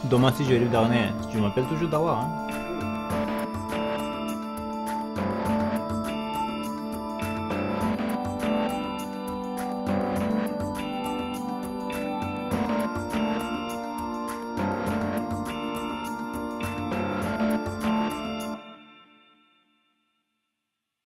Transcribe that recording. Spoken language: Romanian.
Demain si j'arrive dernier, tu m'appelles toujours Dawa, hein.